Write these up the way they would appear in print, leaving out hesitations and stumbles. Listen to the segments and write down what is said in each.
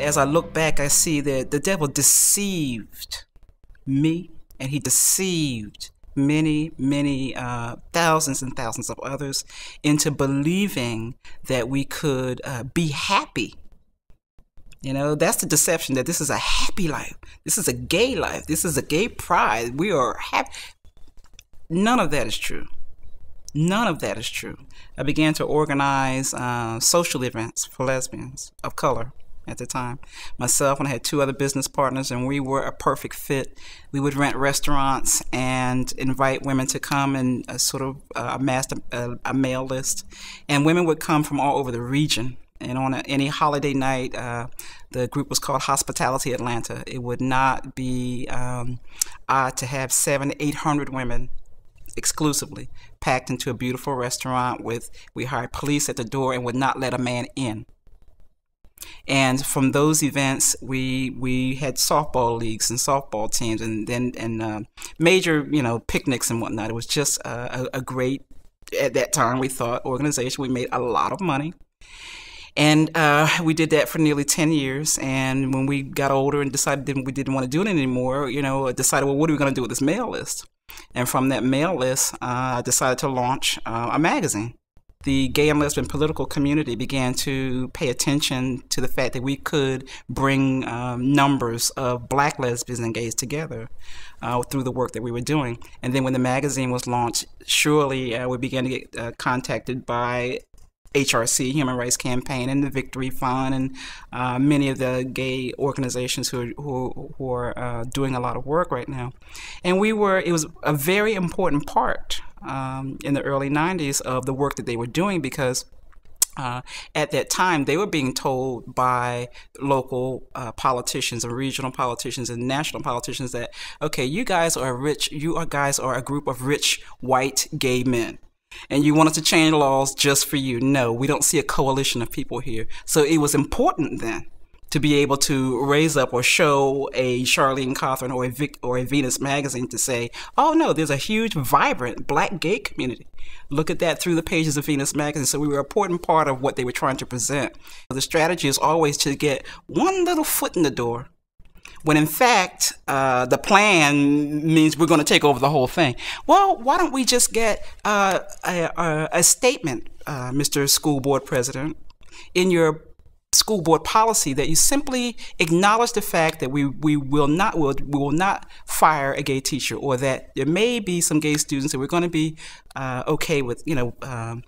as I look back, I see that the devil deceived me, and he deceived many thousands and thousands of others into believing that we could be happy. You know, that's the deception, that this is a happy life. This is a gay life. This is a gay pride. We are happy. None of that is true. None of that is true. I began to organize social events for lesbians of color at the time. Myself and I had two other business partners, and we were a perfect fit. We would rent restaurants and invite women to come and sort of amass a mail list. And women would come from all over the region. And on any holiday night, the group was called Hospitality Atlanta. It would not be odd to have 700 to 800 women exclusively packed into a beautiful restaurant we hired police at the door and would not let a man in. And from those events, we had softball leagues and softball teams, and major, you know, picnics and whatnot. It was just a great, at that time we thought, organization. We made a lot of money. And we did that for nearly 10 years. And when we got older and decided we didn't want to do it anymore, you know, decided, well, what are we going to do with this mail list? And from that mail list, I decided to launch a magazine. The gay and lesbian political community began to pay attention to the fact that we could bring numbers of black lesbians and gays together through the work that we were doing. And then when the magazine was launched, surely we began to get contacted by HRC, Human Rights Campaign, and the Victory Fund, and many of the gay organizations who are doing a lot of work right now. And it was a very important part in the early 90s of the work that they were doing, because at that time they were being told by local politicians and regional politicians and national politicians that, okay, you guys are a group of rich white gay men, and you want us to change laws just for you. No, we don't see a coalition of people here. So it was important then to be able to raise up or show a Charlene Cawthorn or a Venus magazine to say, oh no, there's a huge, vibrant black gay community. Look at that through the pages of Venus magazine. So we were an important part of what they were trying to present. The strategy is always to get one little foot in the door, when in fact, the plan means we're going to take over the whole thing. Well, why don't we just get a statement, Mr. School Board President, in your school board policy, that you simply acknowledge the fact that we will not fire a gay teacher, or that there may be some gay students that we're going to be okay with, you know,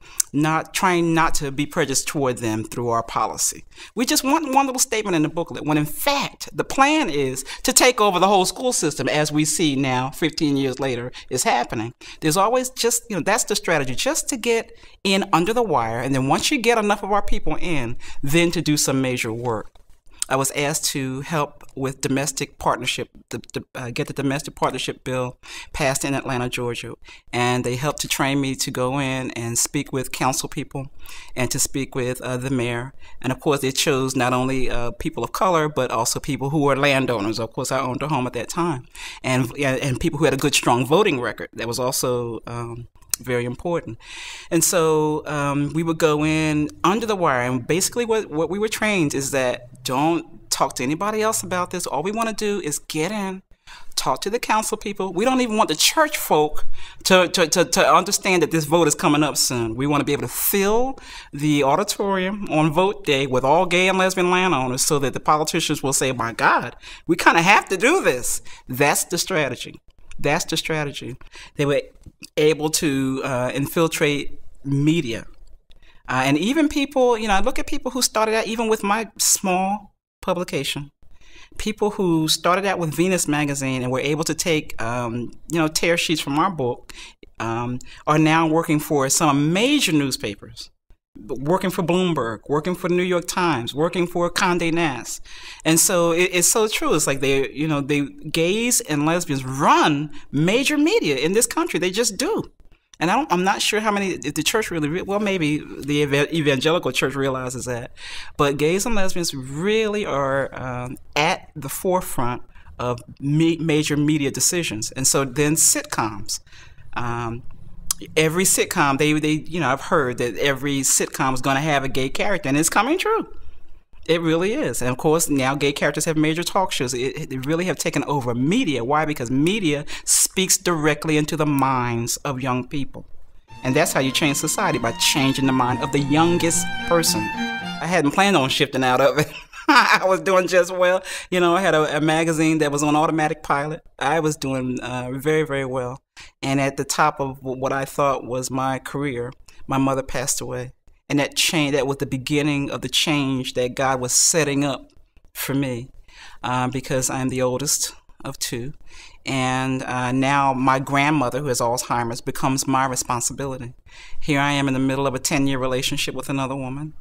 trying not to be prejudiced toward them through our policy. We just want one little statement in the booklet, when in fact the plan is to take over the whole school system, as we see now 15 years later is happening. There's always just, you know, that's the strategy, just to get in under the wire, and then once you get enough of our people in, then to do some major work. I was asked to help with domestic partnership, get the domestic partnership bill passed in Atlanta, Georgia. And they helped to train me to go in and speak with council people and to speak with the mayor. And of course, they chose not only people of color, but also people who were landowners. Of course, I owned a home at that time. And people who had a good, strong voting record. That was also very important. And so we would go in under the wire, and basically what we were trained is that don't talk to anybody else about this. All we want to do is get in, talk to the council people. We don't even want the church folk to understand that this vote is coming up soon. We want to be able to fill the auditorium on vote day with all gay and lesbian landowners, so that the politicians will say, my God, we kind of have to do this. That's the strategy. That's the strategy. They were able to infiltrate media. And even people, you know, I look at people who started out even with my small publication. People who started out with Venus magazine and were able to take, you know, tear sheets from our book, are now working for some major newspapers. Working for Bloomberg, working for the New York Times, working for Condé Nast. And so it's so true. It's like gays and lesbians run major media in this country. They just do. And I'm not sure how many, if the church really, well, maybe the evangelical church realizes that. But gays and lesbians really are at the forefront of major media decisions. And so then sitcoms. Every sitcom, you know, I've heard that every sitcom is going to have a gay character, and it's coming true. It really is. And of course, now gay characters have major talk shows. They really have taken over media. Why? Because media speaks directly into the minds of young people. And that's how you change society, by changing the mind of the youngest person. I hadn't planned on shifting out of it. I was doing just well. You know, I had a magazine that was on automatic pilot. I was doing very, very well. And at the top of what I thought was my career, my mother passed away. And that was the beginning of the change that God was setting up for me, because I'm the oldest of two. And now my grandmother, who has Alzheimer's, becomes my responsibility. Here I am in the middle of a 10-year relationship with another woman.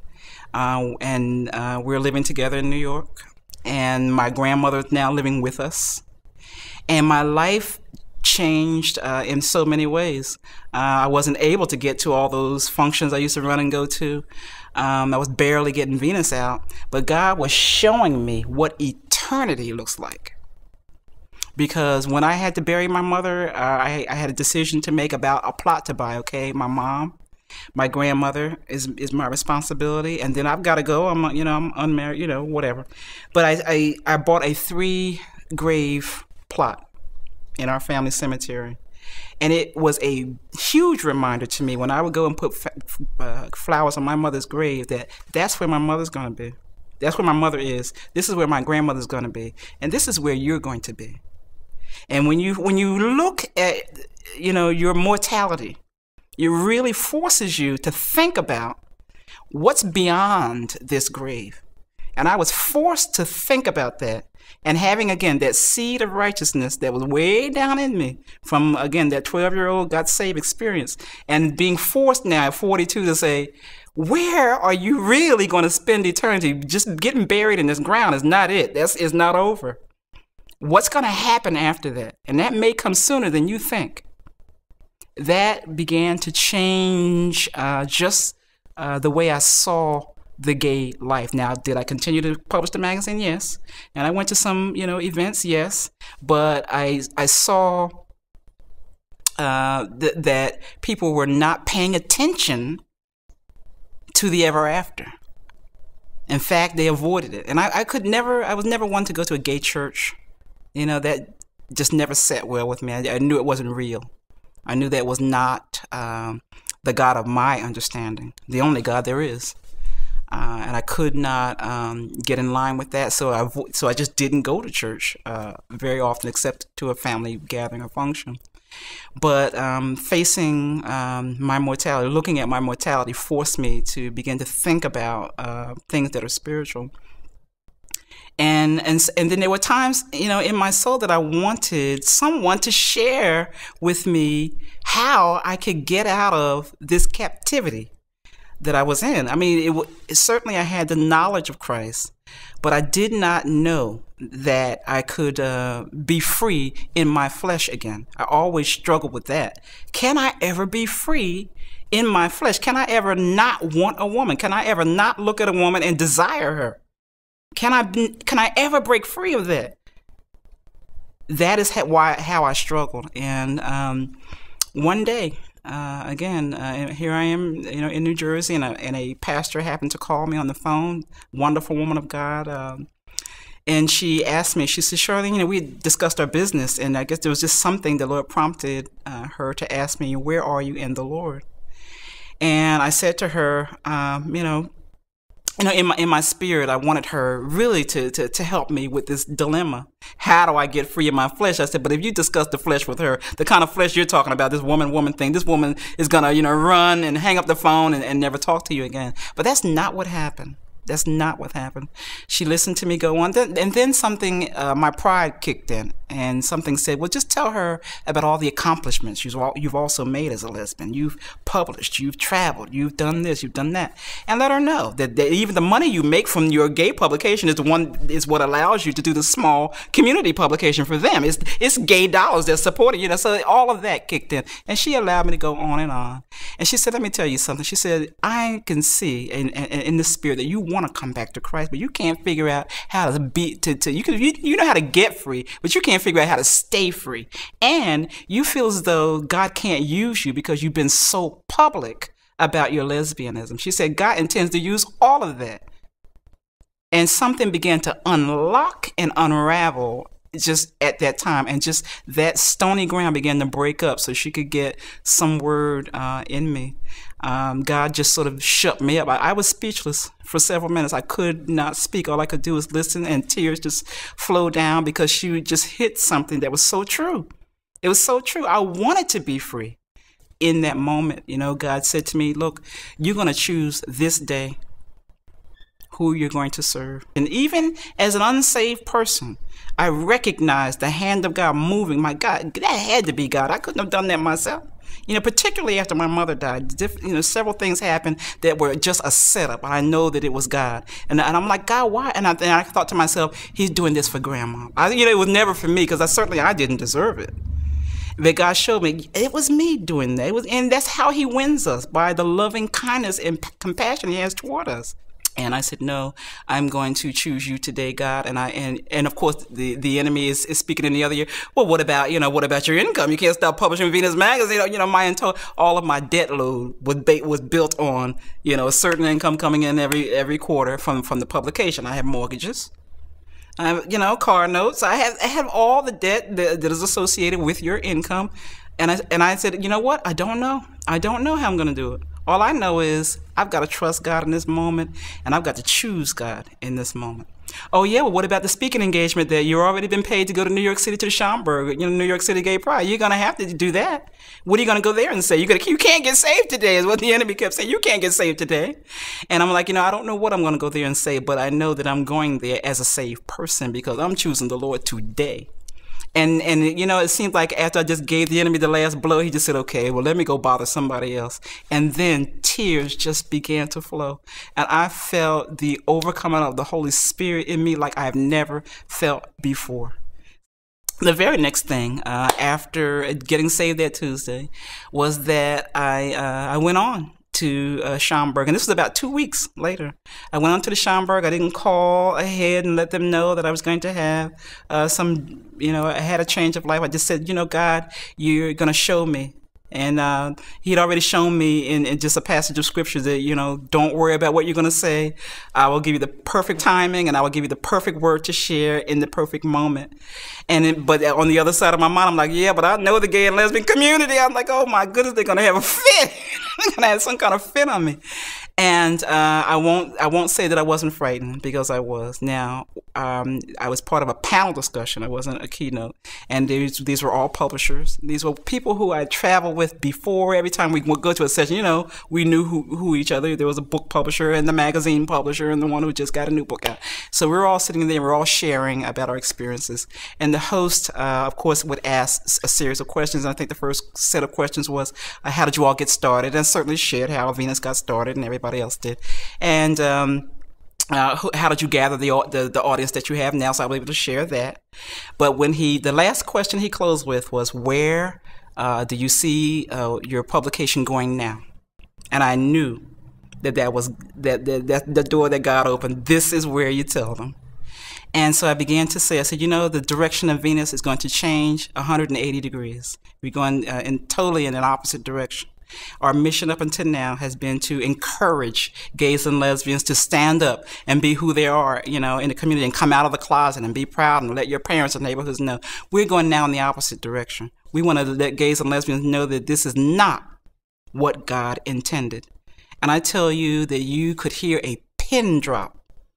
And we're living together in New York. And my grandmother is now living with us. And my life changed in so many ways. I wasn't able to get to all those functions I used to run and go to. I was barely getting Venus out, but God was showing me what eternity looks like. Because when I had to bury my mother, I had a decision to make about a plot to buy. Okay, my mom, my grandmother is my responsibility, and then I've got to go. I'm unmarried, whatever. But I bought a 3-grave plot in our family cemetery. And it was a huge reminder to me when I would go and put flowers on my mother's grave that's where my mother's going to be. That's where my mother is. This is where my grandmother's going to be. And this is where you're going to be. And when you look at, your mortality, it really forces you to think about what's beyond this grave. And I was forced to think about that. And having, again, that seed of righteousness that was way down in me from, again, that 12-year-old got saved experience, and being forced now at 42 to say, where are you really going to spend eternity? Just getting buried in this ground is not it. It's not over. What's going to happen after that? And that may come sooner than you think. That began to change just the way I saw the gay life. Now, did I continue to publish the magazine? Yes. And I went to some, events? Yes. But I saw that people were not paying attention to the ever after. In fact, they avoided it. And I was never one to go to a gay church. That just never sat well with me. I knew it wasn't real. I knew that was not the God of my understanding, the only God there is. And I could not get in line with that, so I just didn't go to church very often, except to a family gathering or function. But facing my mortality, looking at my mortality, forced me to begin to think about things that are spiritual. And then there were times, in my soul that I wanted someone to share with me how I could get out of this captivity that I was in. I mean, certainly I had the knowledge of Christ, but I did not know that I could be free in my flesh again. I always struggled with that. Can I ever be free in my flesh? Can I ever not want a woman? Can I ever not look at a woman and desire her? Can I ever break free of that? That is how I struggled. And one day, again, here I am, in New Jersey, and a pastor happened to call me on the phone, wonderful woman of God, and she asked me, she said, Charlene, we discussed our business, and I guess there was just something the Lord prompted her to ask me, where are you in the Lord? And I said to her, in my spirit, I wanted her really to help me with this dilemma. How do I get free of my flesh? I said, but if you discuss the flesh with her, the kind of flesh you're talking about, this woman thing, this woman is going to, run and hang up the phone and never talk to you again. But that's not what happened. That's not what happened. She listened to me go on, and then something, my pride kicked in, and something said, well, just tell her about all the accomplishments you've also made as a lesbian. You've published, you've traveled, you've done this, you've done that, and let her know that even the money you make from your gay publication is what allows you to do the small community publication for them. It's gay dollars that support it, So all of that kicked in, and she allowed me to go on. And she said, let me tell you something. She said, I can see in the spirit that you want to come back to Christ, but you can't figure out how to be you know how to get free, but you can't figure out how to stay free. And you feel as though God can't use you because you've been so public about your lesbianism. She said God intends to use all of that. And something began to unlock and unravel just at that time. And just that stony ground began to break up so she could get some word in me. God just sort of shut me up. I was speechless for several minutes. I could not speak. All I could do was listen, and tears just flowed down because she just hit something that was so true. It was so true. I wanted to be free. In that moment, you know, God said to me, look, you're going to choose this day who you're going to serve. And even as an unsaved person, I recognized the hand of God moving. My God, that had to be God. I couldn't have done that myself. You know, particularly after my mother died, several things happened that were just a setup. I know that it was God. And I'm like, God, why? And I thought to myself, he's doing this for Grandma. It was never for me, because I didn't deserve it. But God showed me it was me doing that. And that's how he wins us, by the loving kindness and compassion he has toward us. And I said, no, I'm going to choose you today, God. And of course, the enemy is speaking in the other ear. Well, what about your income? You can't stop publishing Venus magazine. All of my debt load was built on, a certain income coming in every quarter from the publication. I have mortgages. Car notes. I have all the debt that is associated with your income. And I said, you know what? I don't know. I don't know how I'm going to do it. All I know is I've got to trust God in this moment, and I've got to choose God in this moment. Oh, yeah, well, what about the speaking engagement that you've already been paid to go to New York City to the Schomburg, New York City Gay Pride? You're going to have to do that. What are you going to go there and say? You can't get saved today, is what the enemy kept saying. You can't get saved today. And I'm like, I don't know what I'm going to go there and say, but I know that I'm going there as a saved person because I'm choosing the Lord today. And it seemed like after I just gave the enemy the last blow, he just said, okay, well, let me go bother somebody else. And then tears just began to flow. And I felt the overcoming of the Holy Spirit in me like I have never felt before. The very next thing after getting saved that Tuesday was that I went on to Schomburg, and this was about 2 weeks later. I went on to the Schomburg. I didn't call ahead and let them know that I was going to have I had a change of life. I just said, God, you're going to show me. And he'd already shown me in just a passage of scripture that, don't worry about what you're going to say. I will give you the perfect timing, and I will give you the perfect word to share in the perfect moment. But on the other side of my mind, I'm like, yeah, but I know the gay and lesbian community. I'm like, oh my goodness, they're going to have a fit. They're going to have some kind of fit on me. And I won't say that I wasn't frightened, because I was. Now, I was part of a panel discussion. I wasn't a keynote. And these were all publishers. These were people who I traveled with before. Every time we would go to a session, we knew who each other. There was a book publisher and the magazine publisher and the one who just got a new book out. So we were all sitting there. We were all sharing about our experiences. And the host, of course, would ask a series of questions. And I think the first set of questions was, how did you all get started? And certainly shared how Venus got started, and everybody else did. And how did you gather the audience that you have now? So I was able to share that. But when the last question he closed with was, where do you see your publication going now? And I knew that was the door that God opened. This is where you tell them. And so I began to say, I said, the direction of Venus is going to change 180 degrees. We're going totally in an opposite direction. Our mission up until now has been to encourage gays and lesbians to stand up and be who they are, in the community, and come out of the closet and be proud and let your parents and neighborhoods know. We're going now in the opposite direction. We want to let gays and lesbians know that this is not what God intended. And I tell you that you could hear a pin drop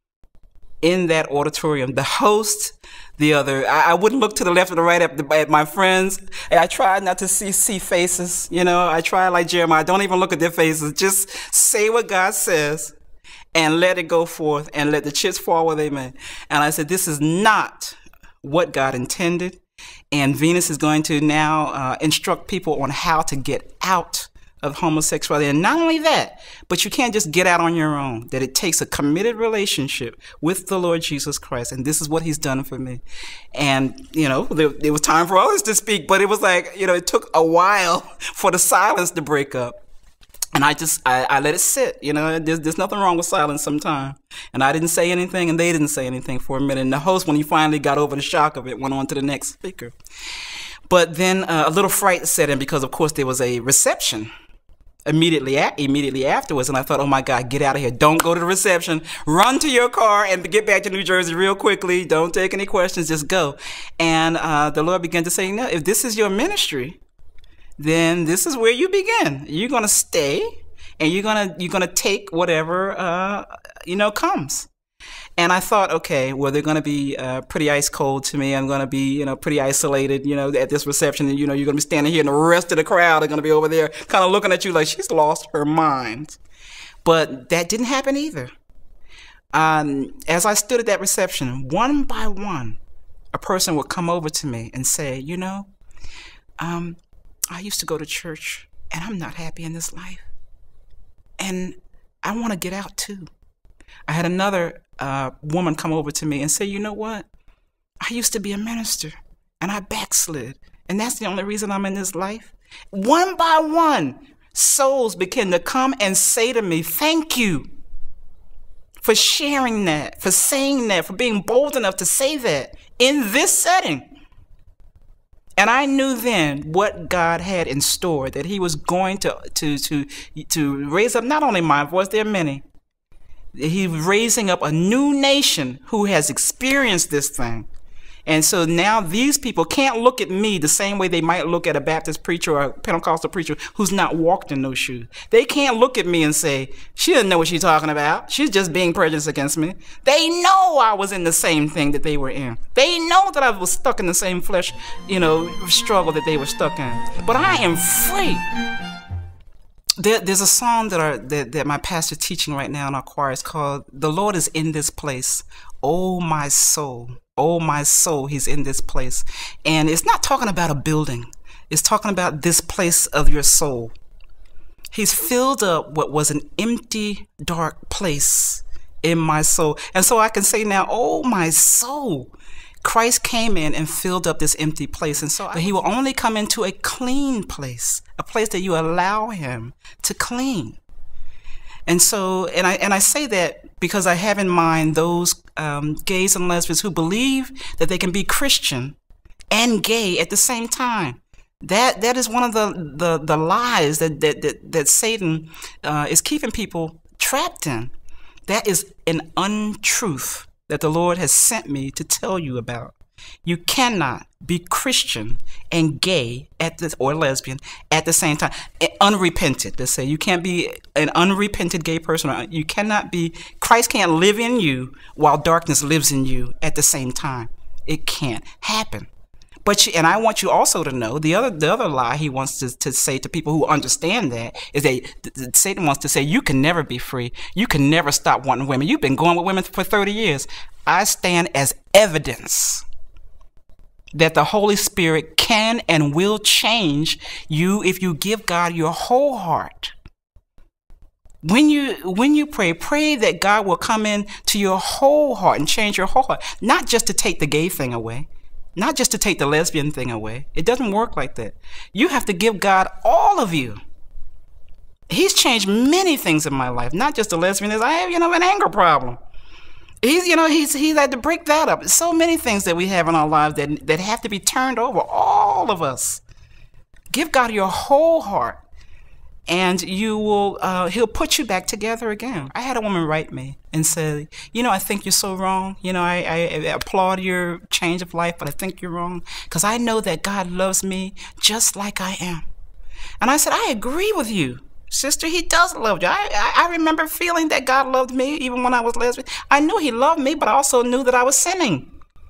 in that auditorium. The host, I wouldn't look to the left or the right at my friends. I tried not to see faces, I tried like Jeremiah, don't even look at their faces. Just say what God says and let it go forth and let the chips fall where they may. And I said, this is not what God intended. And Venus is going to now instruct people on how to get out of homosexuality. And not only that, but you can't just get out on your own, that it takes a committed relationship with the Lord Jesus Christ. And this is what he's done for me. And, there was time for others to speak, but it was like, it took a while for the silence to break up. And I let it sit, there's nothing wrong with silence sometimes. And I didn't say anything, and they didn't say anything for a minute. And the host, when he finally got over the shock of it, went on to the next speaker. But then a little fright set in, because of course there was a reception immediately afterwards, and I thought, oh my God, get out of here. Don't go to the reception. Run to your car and get back to New Jersey real quickly. Don't take any questions. Just go. And the Lord began to say, no, if this is your ministry, then this is where you begin. You're going to stay, and you're gonna take whatever comes. And I thought, okay, well, they're going to be pretty ice cold to me. I'm going to be, pretty isolated, at this reception. And, you're going to be standing here, and the rest of the crowd are going to be over there kind of looking at you like she's lost her mind. But that didn't happen either. As I stood at that reception, one by one, a person would come over to me and say, I used to go to church, and I'm not happy in this life. And I want to get out, too. I had another woman come over to me and say, you know what? I used to be a minister, and I backslid, and that's the only reason I'm in this life. One by one, souls began to come and say to me, thank you for sharing that, for saying that, for being bold enough to say that in this setting. And I knew then what God had in store, that he was going to raise up not only my voice, there are many. He's raising up a new nation who has experienced this thing. And so now these people can't look at me the same way they might look at a Baptist preacher or a Pentecostal preacher who's not walked in those shoes. They can't look at me and say, she doesn't know what she's talking about. She's just being prejudiced against me. They know I was in the same thing that they were in. They know that I was stuck in the same flesh, struggle that they were stuck in. But I am free. There's a song that my pastor's teaching right now in our choir. It's called, "The Lord is in this place. Oh, my soul. Oh, my soul, he's in this place." And it's not talking about a building. It's talking about this place of your soul. He's filled up what was an empty, dark place in my soul. And so I can say now, oh, my soul, Christ came in and filled up this empty place. And so he will only come into a clean place, a place that you allow him to clean. And so, and I say that because I have in mind those gays and lesbians who believe that they can be Christian and gay at the same time. That is one of the lies that Satan is keeping people trapped in. That is an untruth that the Lord has sent me to tell you about. You cannot be Christian and gay or lesbian at the same time. Unrepented, let's say. You can't be an unrepented gay person. You cannot be, Christ can't live in you while darkness lives in you at the same time. It can't happen. And I want you also to know the other lie he wants to say to people who understand that is that Satan wants to say, you can never be free. You can never stop wanting women. You've been going with women for 30 years. I stand as evidence that the Holy Spirit can and will change you if you give God your whole heart. When you pray that God will come in to your whole heart and change your whole heart, not just to take the gay thing away, not just to take the lesbian thing away. It doesn't work like that. You have to give God all of you. He's changed many things in my life, not just the lesbianism. I have, an anger problem. He's had to break that up. So many things that we have in our lives that have to be turned over, all of us. Give God your whole heart, and you will. He'll put you back together again. I had a woman write me and say, I think you're so wrong. I applaud your change of life, but I think you're wrong because I know that God loves me just like I am. And I said, I agree with you, sister. He does love you. I remember feeling that God loved me even when I was lesbian. I knew he loved me, but I also knew that I was sinning.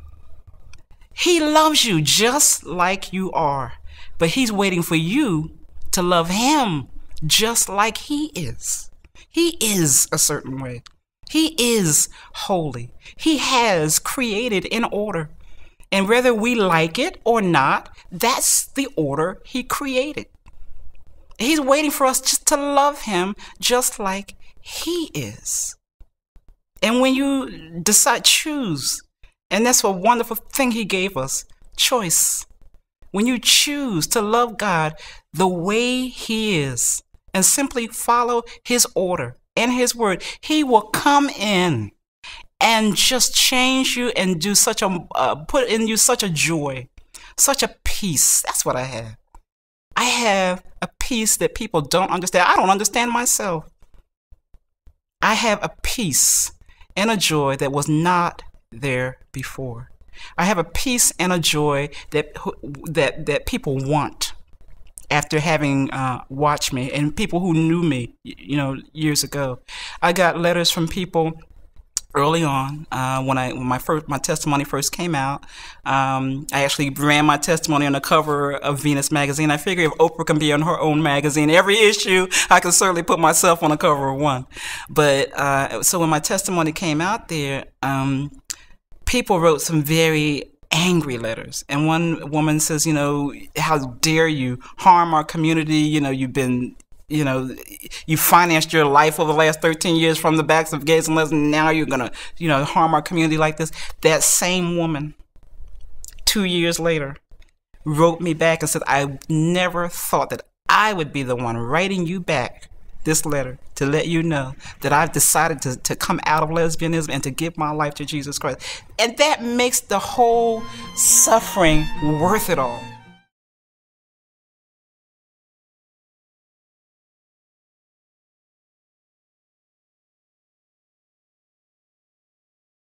He loves you just like you are, but he's waiting for you to love him just like he is. He is a certain way. He is holy. He has created in order. And whether we like it or not, that's the order he created. He's waiting for us just to love him just like he is. And when you decide, choose, and that's a wonderful thing he gave us, choice. When you choose to love God the way he is and simply follow his order and his word, he will come in and just change you and do put in you such a joy, such a peace. That's what I have. I have a peace that people don't understand. I don't understand myself. I have a peace and a joy that was not there before. I have a peace and a joy that people want after having watched me, and people who knew me, years ago. I got letters from people early on when my testimony first came out. I actually ran my testimony on the cover of Venus magazine. I figure if Oprah can be on her own magazine every issue, I can certainly put myself on the cover of one. But so when my testimony came out there, people wrote some very angry letters. And one woman says, how dare you harm our community? You've been, you financed your life over the last 13 years from the backs of gays and lesbians, and now you're going to, harm our community like this. That same woman, 2 years later, wrote me back and said, I never thought that I would be the one writing you back this letter to let you know that I've decided to come out of lesbianism and to give my life to Jesus Christ. And that makes the whole suffering worth it all.